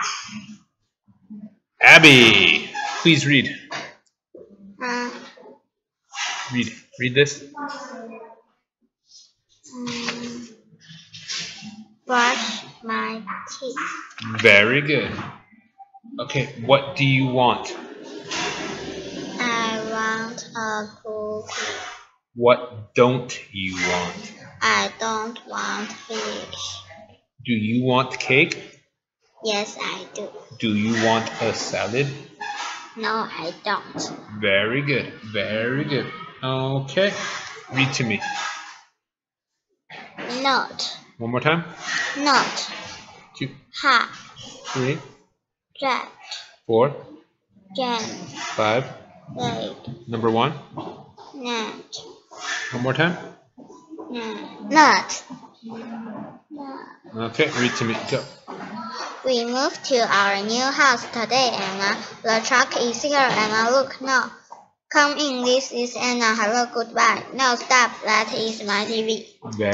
Abby, please read. Uh, Read this. Brush my teeth. Very good. Okay, what do you want? I want a cookie. What don't you want? I don't want fish. Do you want cake? Yes, I do. Do you want a salad? No, I don't. Very good. Very good. Okay. Read to me. Not. One more time. Not. 2, Ha. 3, Rat. 4, Jan. 5. Late. Number 1. Not. One more time. Not. Okay. Read to me. Go. We moved to our new house today, Anna. The truck is here, Anna. Look now. Come in. This is Anna. Hello, goodbye. No, stop. That is my TV.